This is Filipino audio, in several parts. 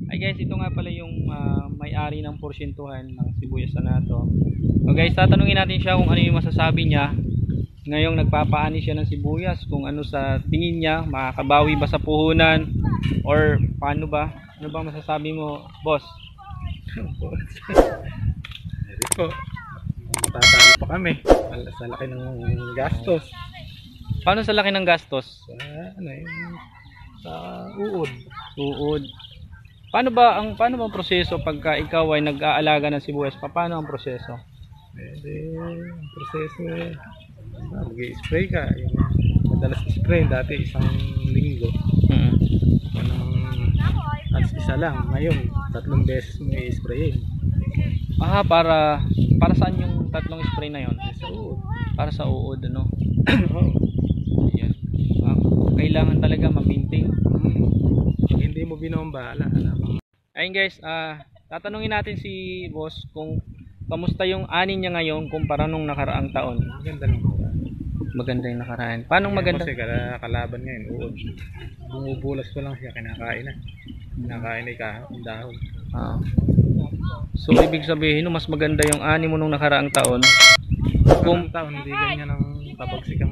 Ay guys, ito nga pala yung may-ari ng porsyentuhan ng sibuyas na to. So guys, tatanungin natin siya kung ano yung masasabi niya ngayong nagpapaani siya ng sibuyas, kung ano sa tingin niya, makakabawi ba sa puhunan or paano ba? Ano bang masasabi mo, boss? Ito, matatalo pa kami sa laki ng gastos. Paano sa laki ng gastos? Sa uod. Uod. Paano ba ang proseso pagka ikaw ay nag-aalaga ng sibuyas? Paano ang proseso? Ang proseso mag-i-spray ka. Yung madalas spray dati isang linggo. At isa lang. Ngayon, 3 beses mo i-sprayin. Para saan yung 3 spray na yon? Sa uod. Para sa uod, ano? Ayan. Kailangan talaga ma-maintain. Hindi mo binombahala. Ayun guys, tatanungin natin si boss kung kamusta yung ani niya ngayon kumpara nung nakaraang taon. Maganda lang. Maganda yung nakaraan. Paano maganda? Kasi kalaban ngayon, uod. Bumubulas ko lang siya, kinakain na. Kinakain na yung dahon. So ibig sabihin, mas maganda yung ani mo nung nakaraang taon. Kung taon, hindi ganyan ang kabagsikang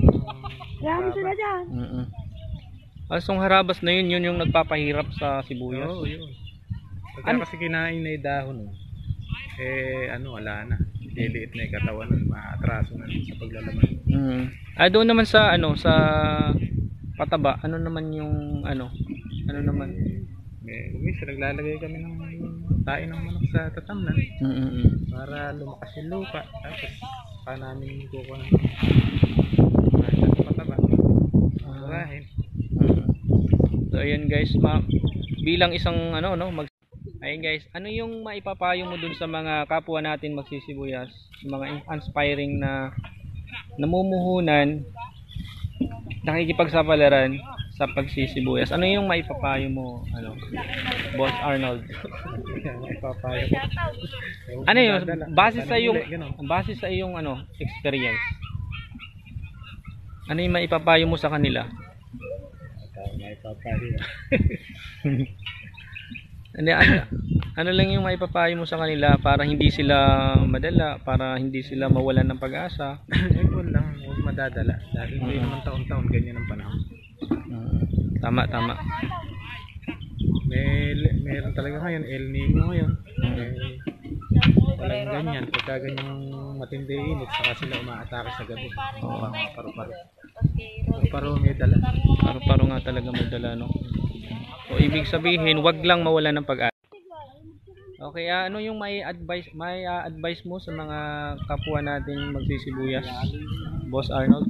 Asong harabas na yun yung nagpapahirap sa sibuyas. Oo, yun. Pagka kasi kinain na yung dahon, wala na. Liliit na yung katawan, maatraso na sa paglalaman. Doon naman sa sa pataba, ano naman yung ano naman? Minsan naglalagay kami ng tae ng manok sa tatamnan para lumakas yung lupa. Tapos pa namin kukuha ng pataba. Murahin. So ayan guys, bilang isang ayun guys, ano yung maipapayo mo dun sa mga kapwa natin magsisibuyas, mga inspiring na namumuhunan, nakikipagsapalaran sa pagsisibuyas? Ano yung maipapayo mo, Boss Arnold? Maipapayo. Ano yun? Base sa iyong experience. Ano yung maipapayo mo sa kanila? Maipapayo. Ano lang yung maipapayo mo sa kanila para hindi sila madala, para hindi sila mawalan ng pag-asa? Huwag lang, huwag madadala. Dahil hindi naman taon-taon ganyan ang panahon. Tama. Meron talaga ngayon, El Nino ngayon. Walang ganyan. Pagka ganyang matindi init, saka sila umaatake sa gabi. Paru-paro. Paru-paro may dala. Paru-paro nga talaga may dala, no? So ibig sabihin, wag lang mawalan ng pag-asa. Okay, ano yung may advice mo sa mga kapwa natin magsisibuyas, Boss Arnold?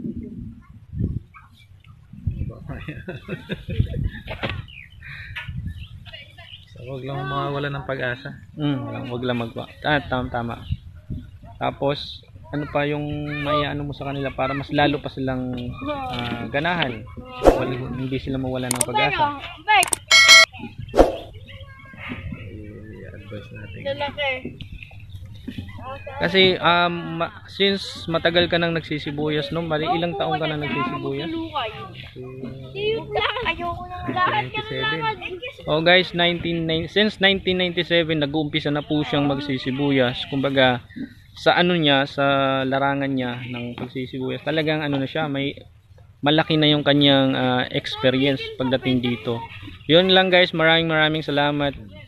So, wag lang mawalan ng pag-asa. Wag lang tama. Tapos ano pa yung maiano mo sa kanila para mas lalo pa silang ganahan, hindi sila mawalan ng pag-asa? Advice natin. Kasi since matagal ka nang nagsisibuyas, no? Bali ilang taon ka nang nagsisibuyas? Oh guys, since 1997 nag-uumpisa na po siyang magsisibuyas. Kumbaga sa sa larangan niya ng pagsisibuyas, talagang na siya, may malaki na yung kanyang experience pagdating dito. Yun lang guys, maraming salamat.